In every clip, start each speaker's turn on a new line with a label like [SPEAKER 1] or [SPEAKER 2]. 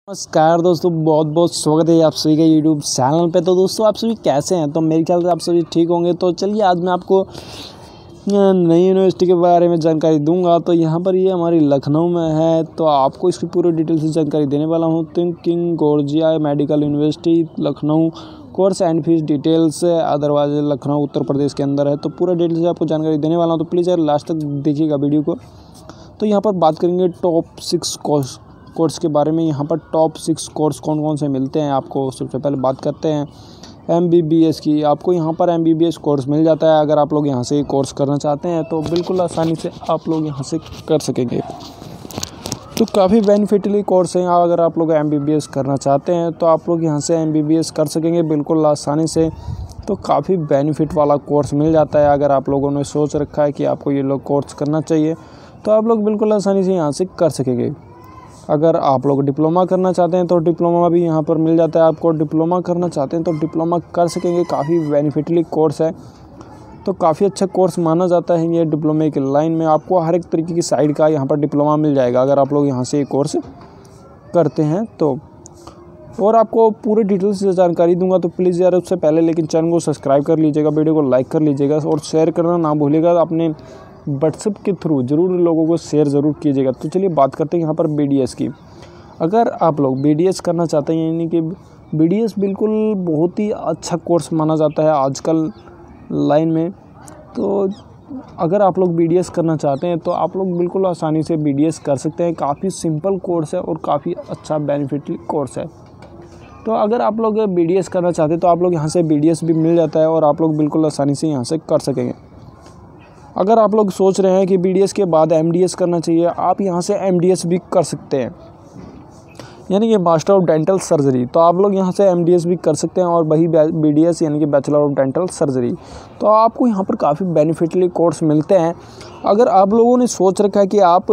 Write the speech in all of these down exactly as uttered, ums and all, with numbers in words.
[SPEAKER 1] नमस्कार दोस्तों, बहुत बहुत स्वागत है आप सभी का यूट्यूब चैनल पे। तो दोस्तों आप सभी कैसे हैं? तो मेरे ख्याल से आप सभी ठीक होंगे। तो चलिए आज मैं आपको नई यूनिवर्सिटी के बारे में जानकारी दूंगा। तो यहाँ पर ये हमारी लखनऊ में है, तो आपको इसकी पूरी डिटेल से जानकारी देने वाला हूँ। थिंक king George's medical university Lucknow, course and fees details otherwise Lucknow Uttar Pradesh के अंदर है। तो पूरा डिटेल से आपको जानकारी देने वाला हूँ, तो प्लीज़ यार लास्ट तक देखिएगा वीडियो को। तो यहाँ पर बात करेंगे टॉप सिक्स कोर्स कोर्स के बारे में। यहाँ पर टॉप सिक्स कोर्स कौन कौन से मिलते हैं आपको, सबसे पहले बात करते हैं एम बी बी एस की। आपको यहाँ पर M B B S course मिल जाता है। अगर आप लोग यहाँ से ये कोर्स करना चाहते हैं तो बिल्कुल आसानी से आप लोग यहाँ से कर सकेंगे। तो काफ़ी बेनिफिटली कोर्स है। अगर आप लोग एम बी बी एस करना चाहते हैं तो आप लोग यहाँ से एम बी बी एस कर सकेंगे बिल्कुल आसानी से। तो काफ़ी बेनिफिट वाला कोर्स मिल जाता है। अगर आप लोगों ने सोच रखा है कि आपको ये लोग कोर्स करना चाहिए तो आप लोग बिल्कुल आसानी से यहाँ से कर सकेंगे। अगर आप लोग डिप्लोमा करना चाहते हैं तो डिप्लोमा भी यहाँ पर मिल जाता है। आपको डिप्लोमा करना चाहते हैं तो डिप्लोमा कर सकेंगे। काफ़ी बेनिफिटली कोर्स है, तो काफ़ी अच्छा कोर्स माना जाता है ये डिप्लोमे की लाइन में। आपको हर एक तरीके की साइड का यहाँ पर डिप्लोमा मिल जाएगा अगर आप लोग यहाँ से ये कोर्स करते हैं तो। और आपको पूरे डिटेल से जानकारी दूंगा, तो प्लीज़ यार उससे पहले लेकिन चैनल को सब्सक्राइब कर लीजिएगा, वीडियो को लाइक कर लीजिएगा और शेयर करना ना भूलिएगा। अपने व्हाट्सएप के थ्रू ज़रूर लोगों को शेयर ज़रूर कीजिएगा। तो चलिए बात करते हैं यहाँ पर बी डी एस की। अगर आप लोग बी डी एस करना चाहते हैं, यानी कि बी डी एस बिल्कुल बहुत ही अच्छा कोर्स माना जाता है आजकल लाइन में। तो अगर आप लोग बी डी एस करना चाहते हैं तो आप लोग बिल्कुल आसानी से बी डी एस कर सकते हैं। काफ़ी सिंपल कोर्स है और काफ़ी अच्छा बेनिफिट कोर्स है। तो अगर आप लोग बी डी एस करना चाहते हैं तो आप लोग यहाँ से बी डी एस भी मिल जाता है और आप लोग बिल्कुल आसानी से यहाँ से कर सकेंगे। अगर आप लोग सोच रहे हैं कि बी डी एस के बाद एम डी एस करना चाहिए, आप यहाँ से एम डी एस भी कर सकते हैं, यानी कि मास्टर ऑफ डेंटल सर्जरी। तो आप लोग यहाँ से एम डी एस भी कर सकते हैं और वही बी डी एस यानी कि बैचलर ऑफ डेंटल सर्जरी। तो आपको यहाँ पर काफ़ी बेनिफिटली कोर्स मिलते हैं। अगर आप लोगों ने सोच रखा है कि आप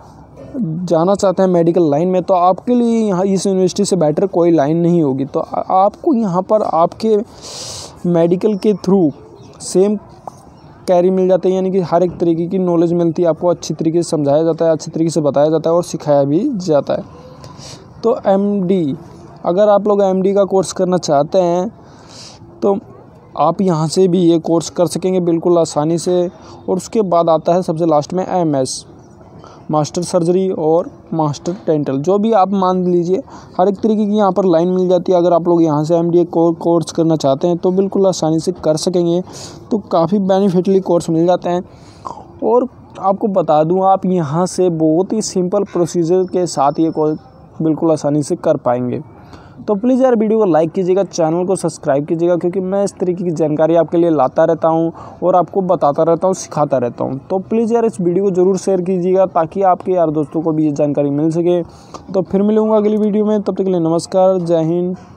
[SPEAKER 1] जाना चाहते हैं मेडिकल लाइन में, तो आपके लिए यहाँ इस यूनिवर्सिटी से बेटर कोई लाइन नहीं होगी। तो आपको यहाँ पर आपके मेडिकल के थ्रू सेम कैरी मिल जाते हैं, यानी कि हर एक तरीके की नॉलेज मिलती है। आपको अच्छी तरीके से समझाया जाता है, अच्छी तरीके से बताया जाता है और सिखाया भी जाता है। तो एम डी, अगर आप लोग एम डी का कोर्स करना चाहते हैं तो आप यहाँ से भी ये कोर्स कर सकेंगे बिल्कुल आसानी से। और उसके बाद आता है सबसे लास्ट में एम एस, मास्टर सर्जरी और मास्टर डेंटल। जो भी आप मान लीजिए, हर एक तरीके की यहाँ पर लाइन मिल जाती है। अगर आप लोग यहाँ से एम डी कोर्स करना चाहते हैं तो बिल्कुल आसानी से कर सकेंगे। तो काफ़ी बेनिफिटली कोर्स मिल जाते हैं। और आपको बता दूँ, आप यहाँ से बहुत ही सिंपल प्रोसीजर के साथ ये कोर्स बिल्कुल आसानी से कर पाएंगे। तो प्लीज़ यार वीडियो को लाइक कीजिएगा, चैनल को सब्सक्राइब कीजिएगा, क्योंकि मैं इस तरीके की जानकारी आपके लिए लाता रहता हूं और आपको बताता रहता हूं, सिखाता रहता हूं। तो प्लीज़ यार इस वीडियो को ज़रूर शेयर कीजिएगा ताकि आपके यार दोस्तों को भी ये जानकारी मिल सके। तो फिर मिलूँगा अगली वीडियो में, तब तक के लिए नमस्कार, जय हिंद।